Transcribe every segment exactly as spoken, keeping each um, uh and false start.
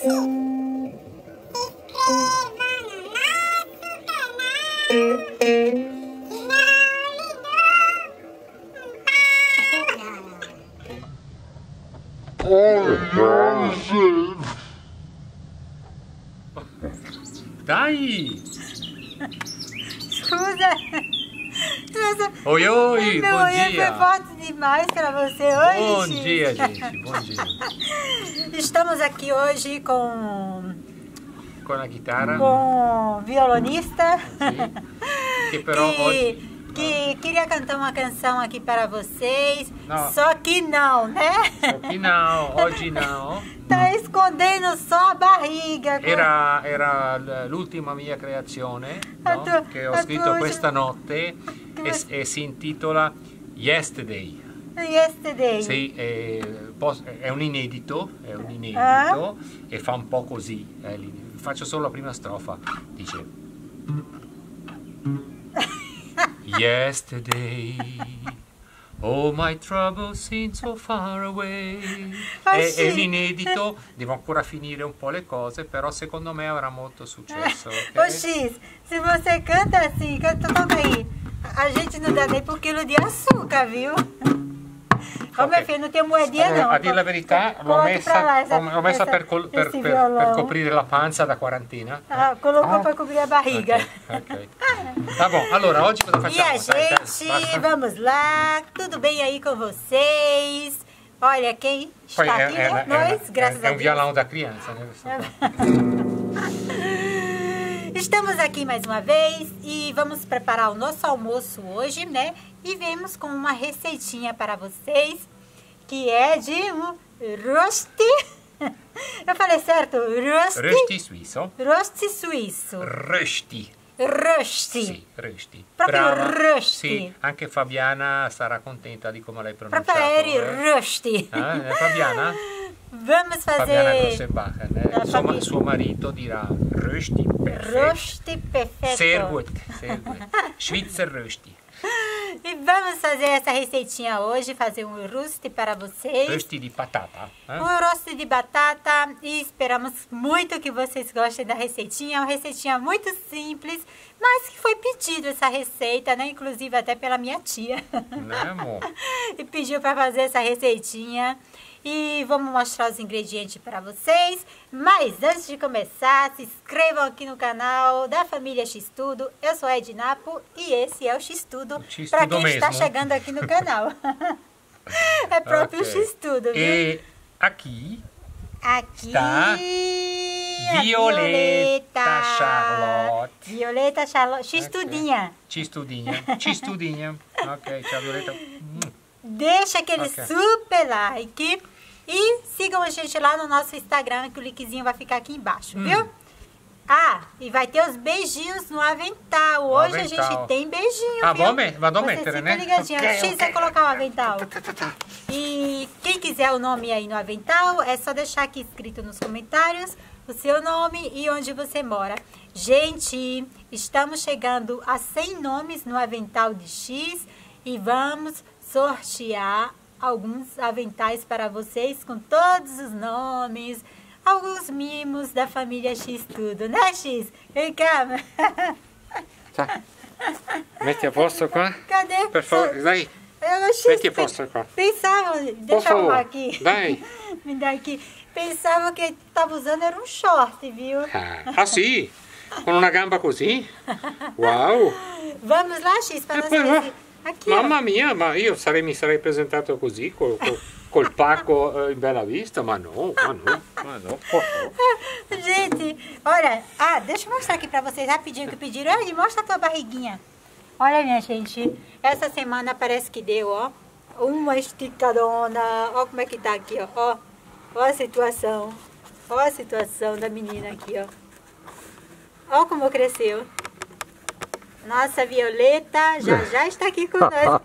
Dai! Scusa! Nossa, Oi, oi, meu bom olho dia! foi forte demais para você hoje, Bom X. dia, gente, bom dia! Estamos aqui hoje com... Com a chitarra. Com violonista. Sim. Que però que, oggi... que queria cantar uma canção aqui para vocês. No. Só que não, né? Só que não, oggi no. Tá escondendo só a barriga. Era, era l'ultima mia creazione, A no? tu- che ho a scritto tu- questa notte e, e si intitola Yesterday. Yesterday. Sì, è, pos- è un inedito, è un inedito Ah. e fa un po' così. eh, lì. Faccio solo la prima strofa. Dice Yesterday, all my troubles seem so far away. Ah, È, sì. è un inedito, devo ancora finire un po' le cose, però secondo me avrà molto successo. ok? Ô X, se você canta assim, canta, toca aí. A gente não dá nem por quilo de açúcar, viu? Ô, meu Ok. filho, não tem moedinha Allora, não. a dire la verità, l'ho Colochi messa, pra lá essa- l'ho- l'ho messa essa- per, col- per- esse per- violão. per coprire la panza da quarantina. Ah, colocou Ah. para cobrir a barriga. Ok, ok. Tá bom, allora oggi cosa E facciamo? a Dai, dai, gente, basta. vamos lá, tudo bem aí com vocês? Olha, quem está Poi è, aqui, è- né? è- Nós, è- graças è a un Deus. violão da criança, né? Estamos aqui mais uma vez e vamos preparar o nosso almoço hoje, né? E vemos com uma receitinha para vocês, que é de um rosti. Eu falei certo? Rosti? Rösti suizo. Rosti suíço. Rösti. Rosti. Sì, rösti. Proprio Brava. rösti. Sì, anche Fabiana sarà contenta di come l'hai pronunciato. Proprio eri eh. rosti. Eh, eh, Fabiana? Vamos Fabiana fazer Grossenbacher, né? La Suo, ma- famiglia. suo marito dirà rösti perfetto. rosti perfeito. Sehr gut, sehr gut. Schweizer rösti. E vamos fazer essa receitinha hoje, fazer um rosti para vocês. Rösti di patata. eh? Um rosto de batata e esperamos muito que vocês gostem da receitinha. É uma receitinha muito simples, mas que foi pedido essa receita, né? Inclusive até pela minha tia. Né, amor? E pediu para fazer essa receitinha. E vamos mostrar os ingredientes para vocês. Mas antes de começar, se inscrevam aqui no canal da família X Tudo. Eu sou a Ednapo e esse é o X Tudo. X Para Tudo quem está mesmo. chegando aqui no canal. É próprio Ok. X Tudo, viu? E aqui Aqui Está a Violeta Charlotte. Violeta Charlotte. X Ok. Tudinha. Cistudinha. Cistudinha. Ok, ciao Violeta. Mm. Deixa aquele Ok. super like. E sigam a gente lá no nosso Instagram, que o linkzinho vai ficar aqui embaixo, Hum. viu? Ah, e vai ter os beijinhos no avental. Hoje a avental. gente tem beijinho, Ah, viu? vou me- vado a Você mettere, fica né? ligadinho. Ok, X vai ok. colocar o avental. E quem quiser o nome aí no avental, é só deixar aqui escrito nos comentários o seu nome e onde você mora. Gente, estamos chegando a cem nomes no avental de X e vamos sortear alguns aventais para vocês com todos os nomes, alguns mimos da família X Tudo, né, X? Vem cá. Tá. Metti a posto qua? Cadê? Per favore, dai. Eu, X, Metti a posto qua. Pensava, Por deixa eu arrumar favor, aqui. dai. Me dá aqui. Pensava que ele estava usando era um short, viu? Ah, ah sì? Con una gamba così? Wow. Vamos lá, X, para E nós poi ver va. se- Aqui, ó. Mamma mia, ma io sarei, mi sarei presentato così, col, col, col pacco eh, in bella vista, ma no, ma no, ma no. Oh, oh. Gente, olha. Ah, deixa eu mostrar aqui pra vocês rapidinho que pediram. Ai, mostra a tua barriguinha. Olha, minha gente, essa semana parece que deu, ó. Uma esticadona. Ó como é que tá aqui, ó. Ó, ó a situação. Ó a situação da menina aqui, ó. Ó como cresceu. Nossa Violeta já já está aqui conosco.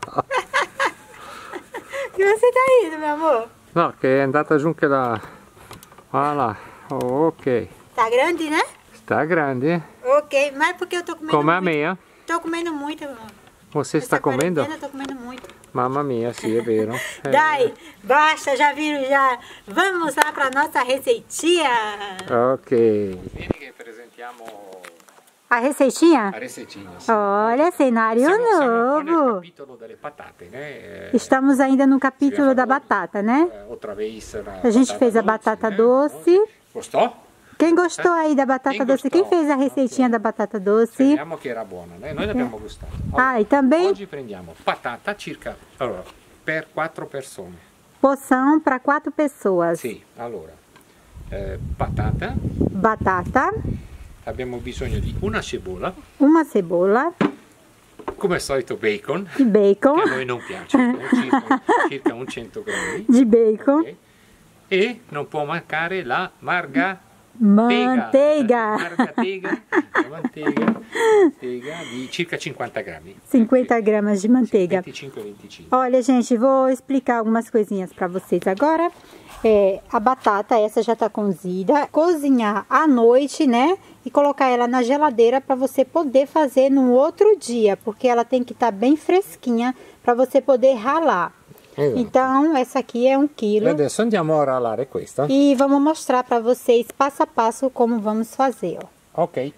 Que você tá indo, meu amor? No, che è andata giù anche la... Voilà, oh, ok. Tá grande, né? Sta grande, Ok, mas porque eu tô comendo come a muito. me. Tô comendo muito. Você está comendo? Eu tô comendo muito. Mamma mia, sì, è vero. È Dai, vero. basta, já viram, já. Vamos lá para nossa receitinha. Ok. Vieni che presentiamo A receitinha? a receitinha. Sì. Olha, cenário Siamo, siamo un po' nel novo. capitolo delle patate, né? Estamos ainda no capítulo da batata, né? Eh, outra vez na A gente fez a batata né? doce. Gostou? Quem gostou aí da batata Quem doce? gostou? Quem fez a receitinha Ok. da batata doce? Speriamo che era buona, né? Noi l'abbiamo gustato. Ah, e também Oggi prendiamo patata circa allora, per quattro persone. porção para quatro pessoas. Sì, allora, eh, patata, Batata, abbiamo bisogno di una cebola, uma cebola, come al solito bacon, de bacon, che a noi non piace, circa, circa un cento grammi. de bacon, Ok? E non può mancare la marga manteiga, margatega, la manteiga, manteiga di circa cinquanta grammi. cinquenta gramas de manteiga. venticinque venticinque. Olha, gente, vou explicar algumas coisinhas para vocês agora. É, a batata, essa já tá cozida. Cozinhar à noite, né? E colocar ela na geladeira para você poder fazer no outro dia, porque ela tem que estar bem fresquinha para você poder ralar. Esatto. Então, essa aqui é um quilo. E adesso andiamo a ralare questa. E vamos mostrar para vocês passo a passo como vamos fazer, ó. Ok.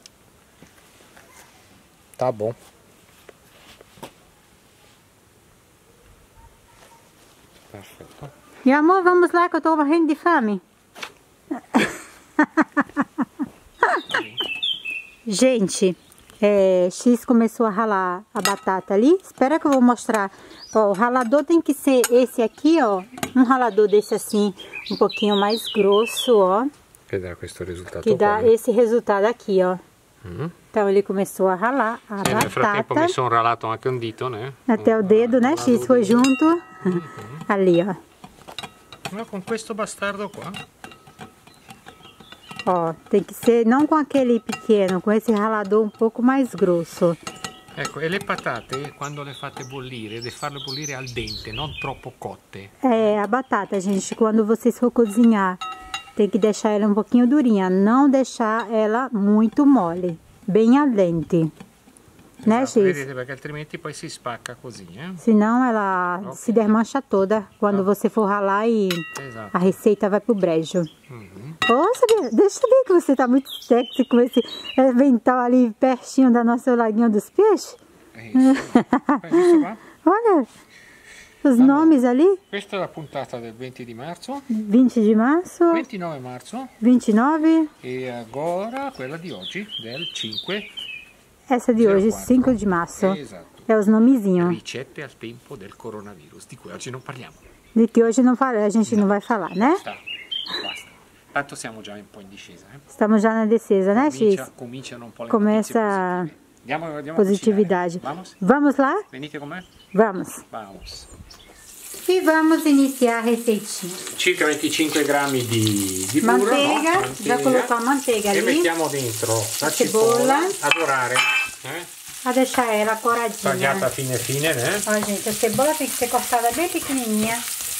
Tá bom. Perfetto. Meu amor, vamos lá que eu tô morrendo de fome. Gente, é, X começou a ralar a batata ali. Espera que eu vou mostrar. Ó, o ralador tem que ser esse aqui, ó. Um ralador desse assim, um pouquinho mais grosso, ó. Che dà questo risultato Que dá qua, né? esse resultado aqui, ó. Mm. Então ele começou a ralar a E nel frattempo mi batata. sono ralato anche un dito, né? Até o dedo, né? X foi junto. Ali, ó. Ma con questo bastardo qua. Ó, tem que ser não com aquele pequeno, com esse ralador um pouco mais grosso. Ecco, e le patate quando le fate bollire, deve farle bollire al dente, non troppo cotte. É, a batata, gente, quando vocês for cozinhar, tem que deixar ela um pouquinho durinha, não deixar ela muito mole, bem al dente. Né, Esatto, X? vedete, perché altrimenti poi si spacca così, eh? Senão ela Ok. se desmancha toda quando você for ralar e Esatto. a receita vai pro brejo. Mhm. Oh, sabia, deixa eu ver que você tá muito sexy com esse avental ali pertinho da nossa laguinha dos peixes. Eh, sì. Hai visto qua? Olha os nomes ali, Questa è la puntata del venti di marzo, vinte de março, ventinove marzo vinte e nove, e agora quella di oggi, del cinque. essa de hoje, quatro. cinco de março. Esatto. É os nomezinhos, Ricette al tempo del coronavirus, di cui oggi non parliamo. de que hoje não fala, a gente não vai falar, né? Basta, basta. Tanto siamo già un po' in discesa, eh? Estamos já na descesa, né, Comincia, X? cominciano un po' le Começa notizie positive. Andiamo, andiamo a Positividade. cucinare. Vamos? Vamos lá? Venite con me? Vamos. Vamos. E vamos iniciar a receitinha. Circa venticinque grammi di, di burro, Manteiga, no? já colocou a manteiga E ali. mettiamo dentro la Cebola. cipolla, adorare, eh? A deixar ela coradinha. Tagliata fine fine, né? Ó, gente, a cebola tem que ser cortada bem pequenininha,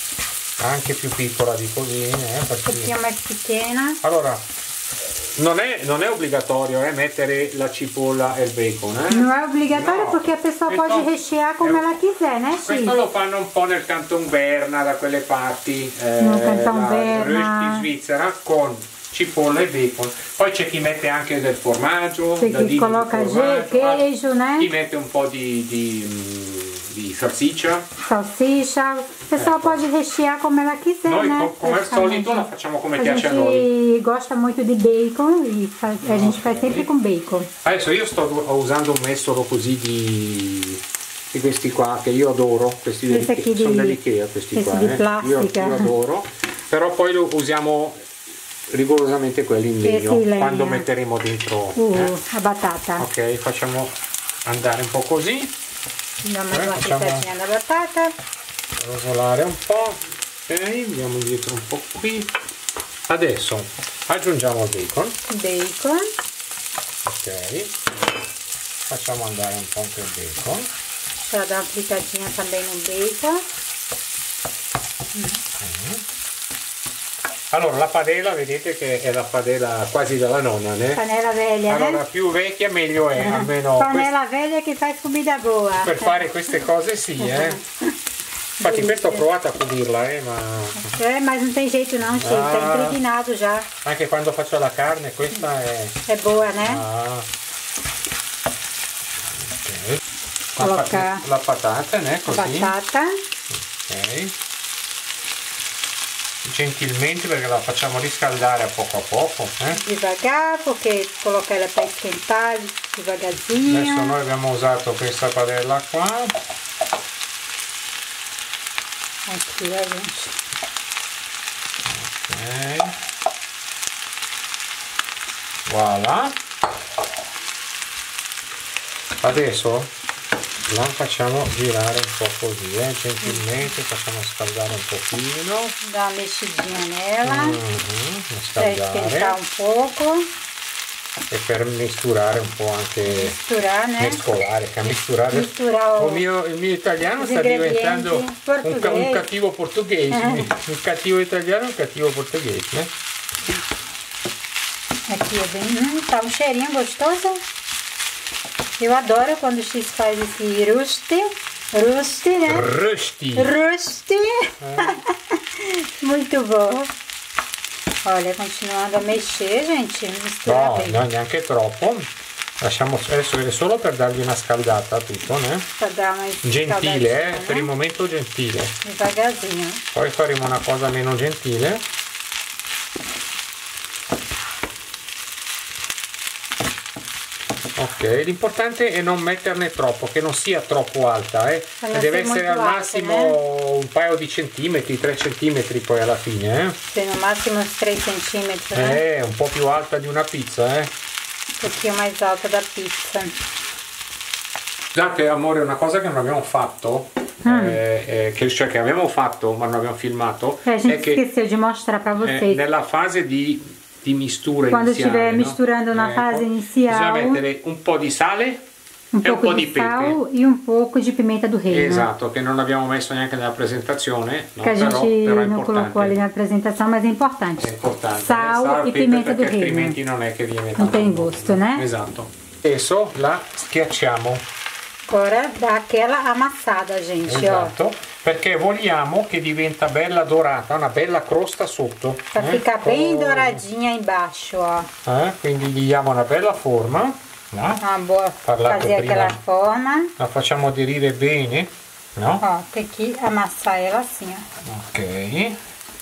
Anche più piccola di così, eh? um Perché... pouquinho mais pequena. Allora, non è, non è obbligatorio eh, mettere la cipolla e il bacon, eh? Não é obrigatório No. porque a pessoa Questo- pode rechear como eh, ela quiser, né, Questo X? lo fanno un po' nel Canton Berna, da quelle parti, eh, No, Canton la Berna. Rösti Svizzera, con cipolla e bacon. Poi c'è chi mette anche del formaggio, C'è chi dadini di coloca formaggio, ge- queijo, né? chi mette un po' di, di, mm, di salsiccia. Salsicha. O pessoal pode rechear como ela quiser, Noi né? co- come al praticamente. solito la facciamo come A piace a gente noi. gosta muito de bacon e fa- a gente faz sempre com bacon. Adesso io sto usando un mestolo così di, di questi qua che io adoro, questi Questi dell'Ikea, qui di- sono dell'Ikea questi questi qua, di eh. io, plastica. io adoro, però poi lo usiamo rigorosamente quelli in legno Questi in legno. quando metteremo dentro. Uh, eh. a batata. Ok, facciamo andare un po' così, Diamo Eh, uma facciamo- fritadinha da batata. rosolare un po', ok, andiamo dietro un po' qui. Adesso aggiungiamo il bacon, Bacon. ok, facciamo andare un po' anche il bacon. Para dar uma fritadinha também no bacon. Allora, la padella, vedete che è la padella quasi della nonna, né? Panella veglia, allora, né? più vecchia meglio è, almeno... Panella quest... veglia che fa comida buona. Per fare queste cose sì, eh. Infatti questo ho provato a pulirla, eh, ma... Eh, ma non tem jeito não, Chico, ah, tá impregnado già. Anche quando faccio la carne, questa è... È buona, né? Ah. Ok. Colocar la patata, né? Così. Patata. Ok. Gentilmente perché la facciamo riscaldare a poco a poco. Eh? Devagar, perché colocar ela para esquentar devagarzinho. Adesso noi abbiamo usato questa padella qua. Aqui, ó, gente. Ok. Voilà. Adesso la facciamo girare un po' così, eh? Gentilmente, facciamo scaldare un pochino. Dá uma mexidinha nela. Mm-hmm, per esquentar un poco. E per misturare un po' anche, misturare, né? mescolare, che misturare. Misturare il, mio, il mio italiano sta diventando un, un cattivo portoghese, eh. un cattivo italiano e un cattivo portoghese. Eh? Aqui é bem, hum, tá um cheirinho gostoso. Eu adoro quando o X faz esse rusti, rusti, né? Rusti. Rusti. Eh. Muito bom. Olha, continuando a mexer, gente, mistura no, bene. No, neanche troppo. Lasciamo adesso è solo per dargli una scaldata a tutto, né? Per dare una gentile, eh? Per il momento gentile. Devagarzinho. Poi faremo una cosa meno gentile. Ok, l'importante è non metterne troppo, che non sia troppo alta, eh? Deve essere al massimo alta, eh? un paio di centimetri, tre centimetri poi alla fine, eh? Sì, al massimo tre centimetri. Eh, eh, un po' più alta di una pizza, eh? Un pochino più alta da pizza. Scusate amore, una cosa che non abbiamo fatto, mm. eh, eh, che, cioè che abbiamo fatto ma non abbiamo filmato, eh, a gente è che esqueceu di mostrare para vocês. Eh, nella fase di di mistura quando iniziale, estiver no? misturando na ecco, fase iniziale, bisogna mettere un po' di sale un e un po' di, di pepe sal e un poco di pimenta do reino. Esatto, che non abbiamo messo neanche nella presentazione, no? Che a gente però, però non colocou ali na apresentação, mas é importante. È importante. Sal, sal e pimenta do reino. Altrimenti non è che viene non tem gosto, né? Esatto. Adesso la schiacciamo. Ora dà aquela amassada, gente, esatto. ó. Perché vogliamo che diventa bella dorata, una bella crosta sotto. Per eh? ficar bem douradinha embaixo, ó. Eh? Quindi gli diamo una bella forma. No? Uma boa, fazer aquela forma. La facciamo aderire bene, no? Ó, tem que amassar ela assim, ó. Ok.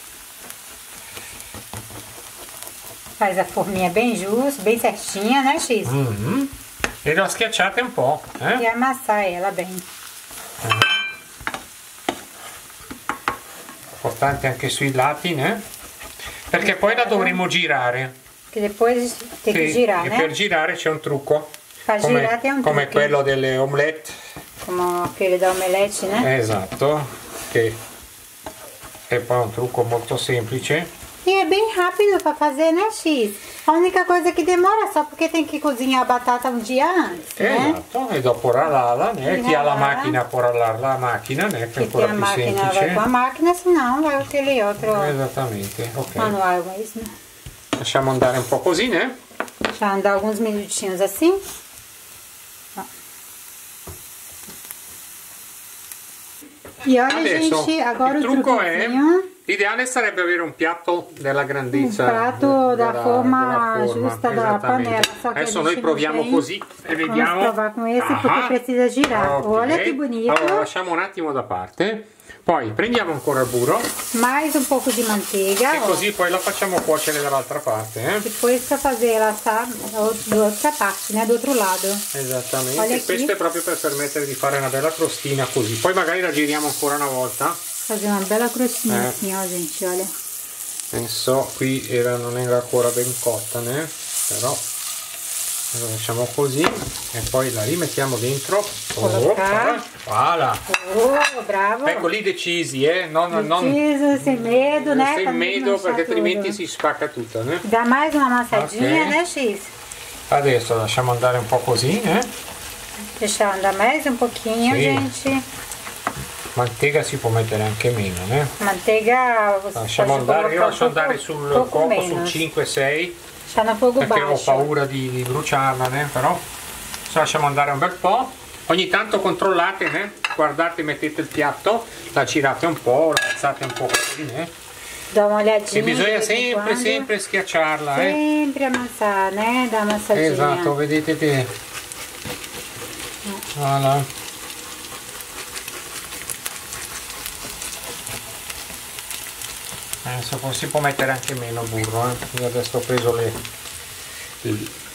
Faz a forminha bem justa, bem certinha, né, X? Mm-hmm. E la schiacciate un po', eh? E amassar ela bem. Eh. Importante anche sui lati, né? Perché poi la dovremo girare. Che depois tem sì, che girare, e né? per girare c'è un trucco. Per come, girare è un come trucco. quello delle omelette. Come quelli da omelette, né? Esatto. Che è poi un trucco molto semplice. E é bem rápido para fazer, né, X? A única coisa que demora é só porque tem que cozinhar a batata um dia antes, né? Esatto, e dopo rallarla, né? Chi ha la macchina può rallare la macchina, né? Che è ancora più più semplice. Chi ha la semplice. vai com a macchina, senão vai aquele outro Esattamente, ok. manual mesmo. Lasciamo andare un po' così, né? Já andar alguns minutinhos assim. Ó. E olha, adesso, gente, agora il o trucco è, truquezinho. l'ideale sarebbe avere un piatto della grandezza, un prato della, da forma, della forma giusta da panela. Só que adesso a noi gente proviamo tem. così e vediamo. Vamos provar com esse, ah, porque precisa girar. okay. Olha que bonito. Allora lasciamo un attimo da parte, poi prendiamo ancora il burro mais um pouco de manteiga, e ó. così poi la facciamo cuocere dall'altra parte, eh? Depois para fazer ela assar da outra parte, né, do outro lado. Esattamente. Olha Questo aqui. è proprio per permettere di fare una bella crostina così, poi magari la giriamo ancora una volta. Fazer uma bela crostinha eh. assim, ó, gente, olha. Penso qui era, non era ancora ben cotta, né? Però lo facciamo così e poi la rimettiamo dentro. Oh, voilà. Oh, bravo. Ecco lì decisi, eh? Non, non, Deciso, sem medo, né? sem Pra não medo manchar perché altrimenti tudo. si spacca tutto, né? Dá mais uma amassadinha, Ok. né, X? Adesso lasciamo andare un po' così, eh? Deixar andar mais um pouquinho, Sì. gente. Mantega si può mettere anche meno, né? Manteiga lasciamo andare, io lascio andare sul fuoco sul cinque sei perché baixo. Ho paura di, di bruciarla, né? Però lasciamo andare un bel po'. Ogni tanto controllate, né? Guardate, mettete il piatto, la girate un po', la alzate un po' così, né? Da un'olhadinha. E bisogna sempre, sempre schiacciarla, sempre eh? Sempre ammassare, né? Da massadinha. Esatto, vedete te. Voilà. Adesso si può mettere anche meno burro, eh? Io adesso ho preso le, le,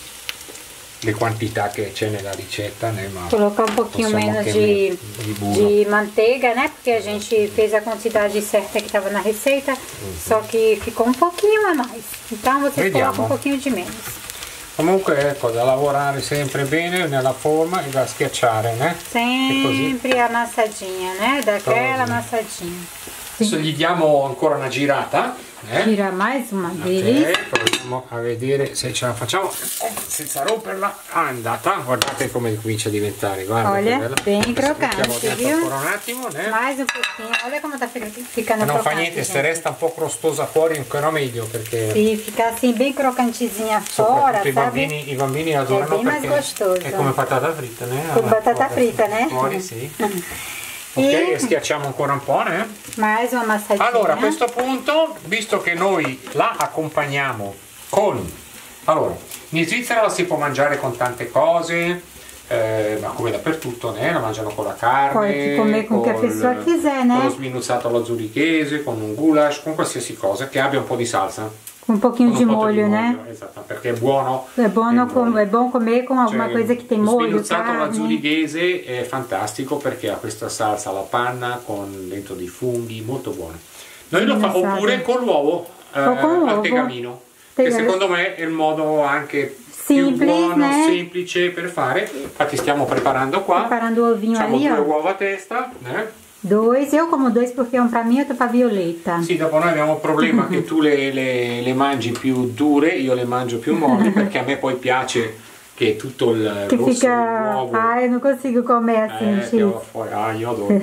le quantità che c'è nella ricetta, né? Ma colocar um pouquinho menos de, de, de manteiga, né? Porque a gente fez a quantidade certa que estava na receita, uhum. Só que ficou um pouquinho a mais. Então vocês colocam um pouquinho de menos. Comunque ecco, da lavorare sempre bene nella forma e da schiacciare, né? Sempre amassadinha, né? Daquela amassadinha. Adesso gli diamo ancora una girata, eh? Gira mais uma vez. Ok, proviamo a vedere se ce la facciamo senza romperla. Ah, è andata, guardate come comincia a diventare, guarda. Olha, bem crocante, viu? Ancora un attimo, né? Mais um pouquinho, olha come tá ficando non crocante. fa niente, se resta un po' crostosa fuori ancora meglio, perché sì, fica assim bem crocantezinha fora, i bambini, i bambini adorano, è ben mais gostoso. È come patata fritta, né? Con patata fritta, né? Fuori, sì. Ok, e schiacciamo ancora un po', né? Mais una massadina. Allora, a questo punto, visto che noi la accompagniamo con... Allora, in Svizzera la si può mangiare con tante cose, eh, ma come dappertutto, né? La mangiano con la carne, come con, con che pessoa quiser, né? Con lo sminuzzato allo zurichese, con un goulash, con qualsiasi cosa che abbia un po' di salsa. Com um pouquinho un de di molho, né? Esatto, perché è buono. È buono, com, è buono comer con alguma cioè, coisa che tem molho, lo sminuzzato carne. alla zurighese è fantastico perché ha questa salsa alla panna con dentro dei funghi, molto buono. Noi lo facciamo oppure con l'uovo eh, al tegamino, che secondo me è il modo anche più buono, né? Semplice per fare. Infatti stiamo preparando qua. Preparando o ovinho Facciamo ali, due ó. uova a testa, né? Dois, eu como dois porque um pra mim e outro pra Violetta. Sì, dopo noi abbiamo il problema che tu le, le, le mangi più dure, io le mangio più molli, perché a me poi piace che tutto il che rosso fica... nuovo... Ah, eu não consigo comer assim, eh, io, ah, io adoro.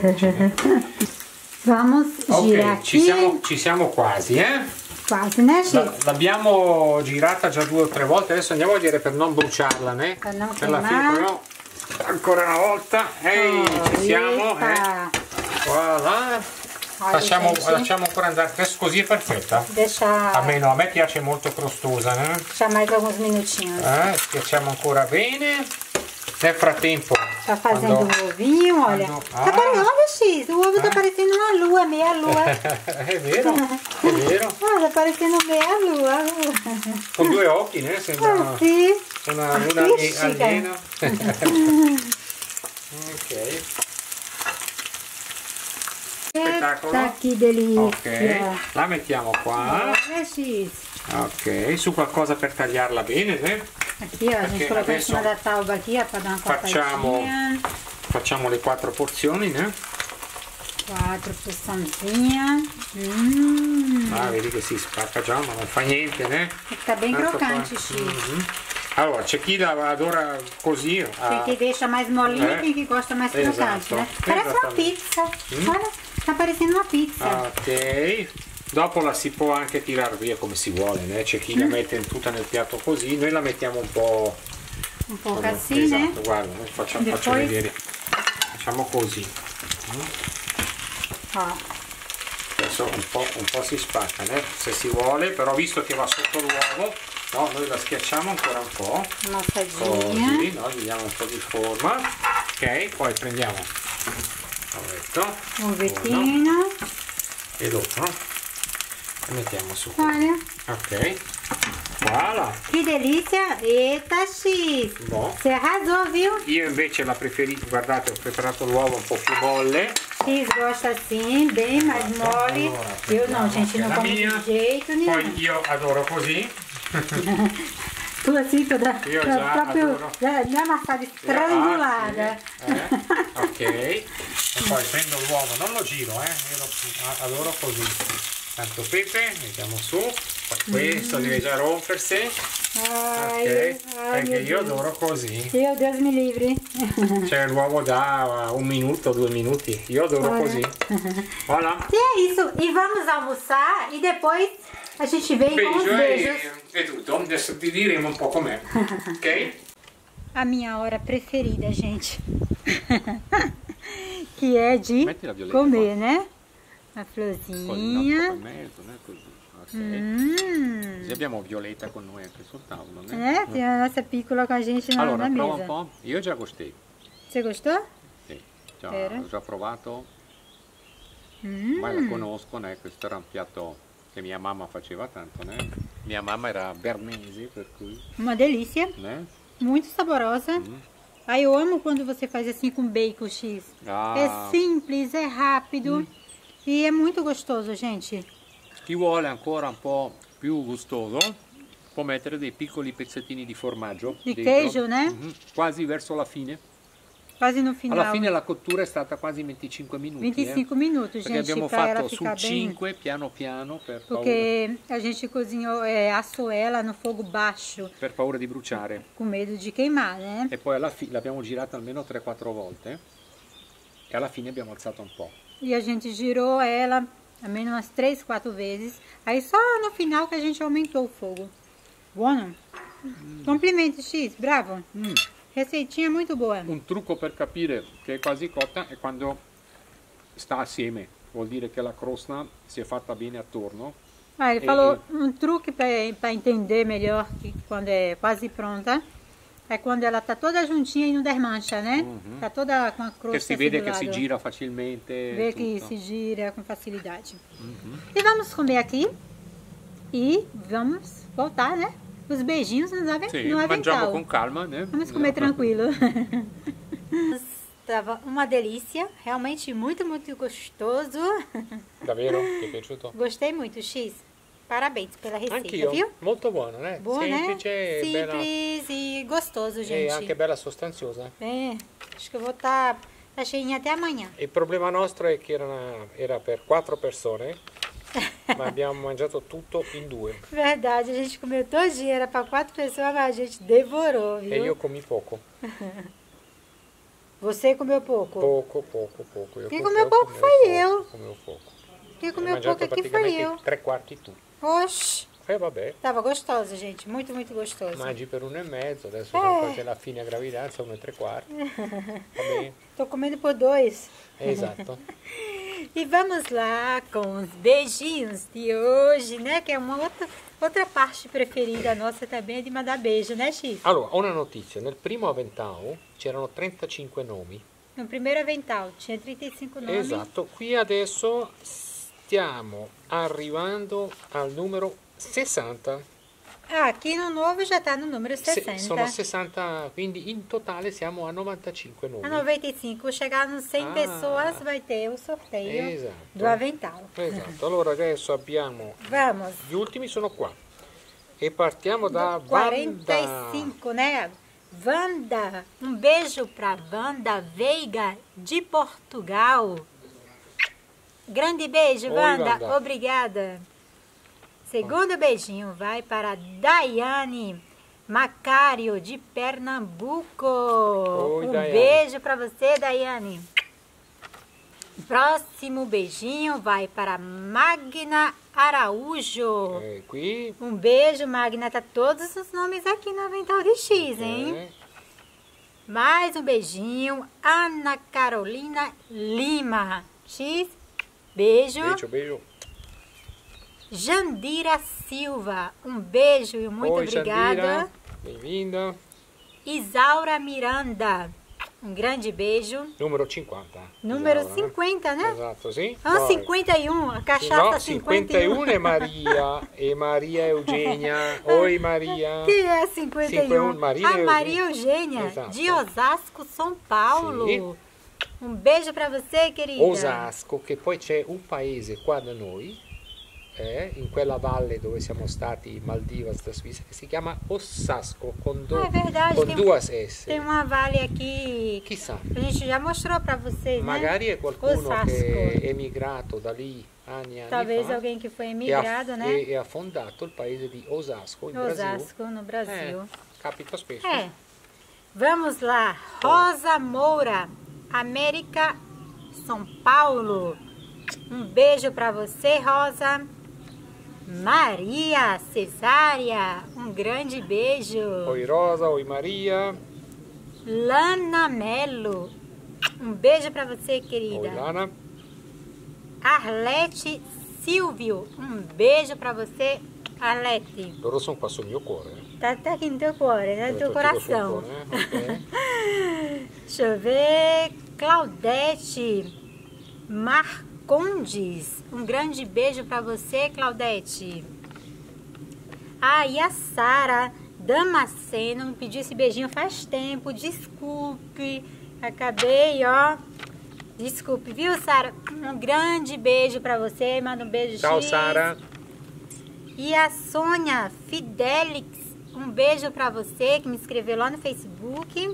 Vamos girar Ok, ci siamo, ci siamo quasi, eh? Quasi, né, Ci? L'abbiamo girata già due o tre volte, adesso andiamo a vedere per non bruciarla, né? Per non per la fine, però, ancora una volta, ehi, oh, ci siamo, eh? Voilà. Lasciamo, lasciamo ancora andare, adesso così è perfetta. Deixa... Almeno a me piace molto crostosa, né? Deixa mais alguns minutinhos. Eh, schiacciamo ancora bene. Nel frattempo tá fazendo quando, um ovinho, olha. Quando, ah, tá parecendo, olha, X, o ovo eh? tá parecendo uma lua, meia lua. È vero, è vero. Ah, tá parecendo meia lua. Con due occhi, né? Sembra ah, sì. una luna aliena. Ok. Eita, che delizia. Ok, la mettiamo qua. Ok, su qualcosa per tagliarla bene, né? Aqui, ó, a gente colocou in cima da tauba aqui, ó, para dar uma facciamo, facciamo le quattro porzioni, né? Quattro porçõezinhas. Mm. Ah, vedi che si spacca già, ma non fa niente, né? Sta ben crocante, X. Mm-hmm. Allora, c'è chi la adora così. C'è chi deixa mais molinho e eh? chi gosta mais crocante, né? Parece uma pizza. Mm? Olha, sta parecendo una pizza. Ok. Dopo la si può anche tirare via come si vuole, né? C'è chi mm. la mette tutta nel piatto così, noi la mettiamo un po'... Un po' così, né? Esatto, guarda, noi facciamo, faccio vedere. Facciamo così. Mm. Oh. Adesso un po', un po' si spacca, né? Se si vuole, però visto che va sotto l'uovo, no, noi la schiacciamo ancora un po'. Massaggina. Così, no? Gli diamo un po' di forma. Ok, poi prendiamo l'ovetto. L'ovettino. E dopo mettiamo su. Olha. Ok. Voilà. Che delizia! Eita, X! Boh. Você arrasou, viu? Io invece la preferisco, guardate, ho preparato l'uovo un po' più molle. X gosta assim, bem mais mole. Allora, eu não, gente, não como de jeito nenhum. Poi io adoro così. Tu assim, toda, io toda già proprio adoro. minha amassada estrangulada. Ah, sì. eh? Ok. E poi prendo l'uovo, non lo giro, eh. Io lo adoro così. tanto pepe, mettiamo su, questo mm. deve già rompersi. Ai, ok, ai, perché io adoro così. Io, Deus mi livri. Cioè l'uovo da un minuto, due minuti, io adoro Olha. Così. Voilà. E é isso, e vamos almoçar e depois a gente vem Beijo com os beijos. É tutto, adesso ti diremo un po' com'è, ok? A minha hora preferida, gente. Que é de comer, né? A florzinha. Mezzo, né? Così. Okay. Mm. Così abbiamo Violetta con noi anche sul tavolo, né? É, tem a nossa piccola com a gente na, allora, na mesa. Allora, prova un po'. Io già gostei. Você gostou? Sì, già, ho già provato. Mm. Ma la conosco, né? Questo era un piatto che mia mamma faceva tanto, né? Mia mamma era bernese, per cui... Uma delícia. Né? Muito saborosa. Mm. Aí eu amo quando você faz assim com bacon X. Ah. É simples, é rápido mm. e é muito gostoso, gente. Chi vuole ancora un po' più gustoso può mettere dei piccoli pezzettini di formaggio. Di queijo, né? Mm-hmm. Quasi verso la fine. Quasi no final. Alla fine la cottura è stata quasi venticinque minuti. venticinque eh? minutos, Perché gente, abbiamo fatto su cinque, piano piano, per Porque paura. a gente cozinhou, é, assou ela no fogo baixo. Per paura di bruciare. Com medo di queimar, né? E poi alla fine l'abbiamo girata almeno tre quattro volte. E alla fine abbiamo alzato un po'. E a gente girou ela almeno umas três, quatro vezes. Aí só no final que a gente aumentou o fogo. Buono? Mm. Complimenti, X, bravo. Mm. Receitinha muito boa. Un trucco per capire che è quasi cotta è quando sta assieme. Vuol dire che la crosta si è fatta bene attorno. Ah, ele e, falou e... um truque para entender melhor que quando é quase pronta. É quando ela tá toda juntinha e não desmancha, né? Uhum. Tá toda com a crosta. Che si vede che si gira facilmente. Vê que se gira com facilidade. Uhum. E vamos comer aqui. E vamos voltar, né? Os beijinhos nos avental. Sì, mangiamo con calma, né? Vamos comer tranquilo. Estava uma delícia, realmente muito, muito gostoso. Davvero? Ti è piaciuto? Gostei muito, X. Parabéns pela receita, Anch'io. Viu? Molto buono, né? Buono, semplice, né? Simples bella... e gostoso, gente. E anche bella sostanziosa. É, acho que eu vou estar tá, tá cheinha até amanhã. Il problema nostro è che era, una, era per quattro persone, ma abbiamo mangiato tutto in due. Verdade, a gente comeu todinho, era para quatro pessoas, mas a gente devorou, viu? E io comi poco. Você comeu pouco? Pouco, pouco, pouco. Eu Quem comeu pouco foi eu. Comeu pouco. Quem comeu pouco aqui foi eu. Tre quarti tu. Oxi. Eh, vabbè. Tava gostoso, gente. Muito, muito gostoso. Mangi per uno e mezzo, adesso eh. c'è la fine gravidanza, uno e tre quarti. Va bene. Tô comendo por dois. Esatto. E vamos lá com os beijinhos de hoje, né? Que é uma outra, outra parte preferida nossa também, é de mandar beijo, né, X? Allora, una notizia. Nel primo avental c'erano trentacinque nomi. No primeiro avental tinha trinta e cinco nomi. Esatto. Qui adesso stiamo arrivando al numero sessanta. Ah, aqui no novo já está no número sessenta. Se, sono sessanta, quindi in totale siamo a novantacinque nomi. A noventa e cinco, chegar nos cem ah, pessoas vai ter o sorteio esatto. do avental. Esatto, allora adesso abbiamo... Vamos. Gli ultimi sono qua. E partiamo da quarenta e Wanda. cinco, né? Wanda, um beijo para Wanda Veiga de Portugal. Grande beijo, Oi, Wanda. Wanda. Obrigada. Segundo beijinho vai para Daiane Macário, de Pernambuco. Oi, um Daiane. Beijo para você, Daiane. Próximo beijinho vai para Magna Araújo. É, qui. Um beijo, Magna. Tá todos os nomes aqui no Avental de X, hein? É. Mais um beijinho. Ana Carolina Lima. X. Beijo. Beijo, beijo. Jandira Silva, um beijo e muito Oi, obrigada. Bem-vinda. Isaura Miranda, um grande beijo. Número cinquanta. Número Isaura, cinquenta, né? Esatto, sì. Ah, Poi. cinquenta e um, a cachaça no, cinquenta e um. cinquanta e uno è Maria e Maria Eugênia. Oi, Maria. Quem é cinquenta e um? Maria a Maria Eugênia, Esatto. de Osasco, São Paulo. Sì. Um beijo para você, querida. Osasco, che poi c'è un paese qua da noi, eh, in quella valle dove siamo stati, Maldivas da Suíça, che si chiama Osasco, con, do, ah, é verdade, con tem, duas S. Tem uma vale aqui. Chissà. A gente já mostrou para vocês, Magari né? è qualcuno Osasco. che è emigrato da lì anni e anni Talvez fa. alguém que foi emigrado, e ha, né? E, e ha fondato il paese di Osasco, in Osasco, Brasil. no Brasil. Eh, capita spesso. É. Vamos lá. Rosa Moura, América, São Paulo. Um beijo para você, Rosa. Maria Cesária, um grande beijo. Oi Rosa, oi Maria. Lana Melo, um beijo para você, querida. Oi Lana. Arlete Silvio, um beijo para você, Arlete. Loro sono qua sul mio cuore. Tá, tá aqui no teu cuore, né? No teu coração. Cuore, eh? Okay. Deixa eu ver. Claudete Marcondes, um grande beijo para você, Claudete. Ah, e a Sara Damasceno me pediu esse beijinho faz tempo. Desculpe, acabei, ó. Desculpe, viu, Sara? Um grande beijo para você. Manda um beijo. Tchau, X. Sara. E a Sônia Fidelix, um beijo para você que me escreveu lá no Facebook.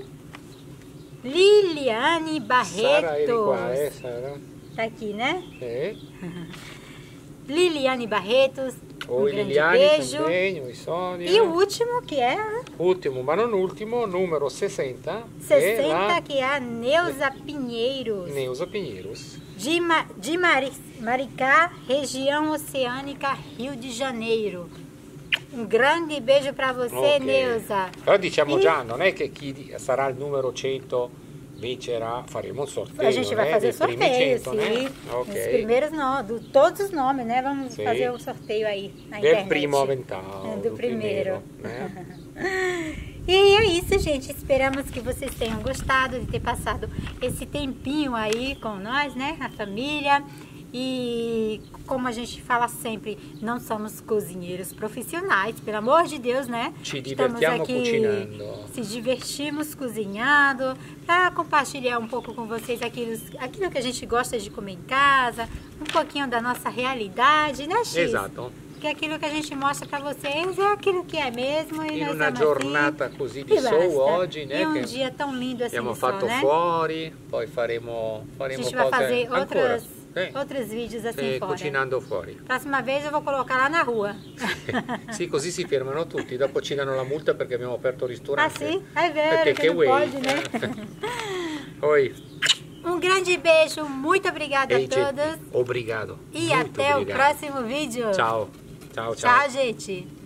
Liliane Barretos. Sara, eri qua, eh, Sara? Tá aqui, né? Eh? Liliane Barretos, um Oi grande Liliane beijo. também, oi Sônia. E o último que é Ultimo, ma non ultimo, numero sessenta. sessenta, la que é a Neuza Pinheiros. Neuza Pinheiros. De, Ma de Mari Maricá, região oceânica, Rio de Janeiro. Um grande beijo para você, Ok. Neuza. Però diciamo E già, non è che chi sarà il numero cento vincerà, faremo un sorteio. a gente vai né? fazer Dei primi sorteio, cento, sim. né? Os Ok. primeiros não, do, todos os nomes, né? Vamos Sim. fazer o sorteio aí na Del internet. primo avventato. É, do primeiro. né? E é isso, gente. Esperamos que vocês tenham gostado de ter passado esse tempinho aí com nós, né? A família. E como a gente fala sempre, não somos cozinheiros profissionais, pelo amor de Deus, né? Ci Estamos divertiamo aqui, cucinando. se divertimos cozinhando, para compartilhar um pouco com vocês aquilo, aquilo que a gente gosta de comer em casa, um pouquinho da nossa realidade, né, X? Esatto. Que aquilo que a gente mostra para vocês é aquilo que é mesmo. E In nós una somos giornata assim, così di e sole basta. oggi, né? E um che dia tão lindo assim abbiamo de sol, fatto né? fuori, poi faremo, A faremo gente vai cose fazer ancora. outras, Sì. outros vídeos assim Sì, fora. cucinando fuori. Próxima vez eu vou colocar lá na rua. Sì, così si fermano tutti, dopo ci danno la multa perché abbiamo aperto il Ah, ristorante. sim? É vero, Perché que che não vuoi? pode, né? Oi. Um grande beijo, muito obrigada Ehi, a todos. Obrigado. E Muito até obrigado. o próximo vídeo. Ciao. Ciao, ciao. Tchau, gente.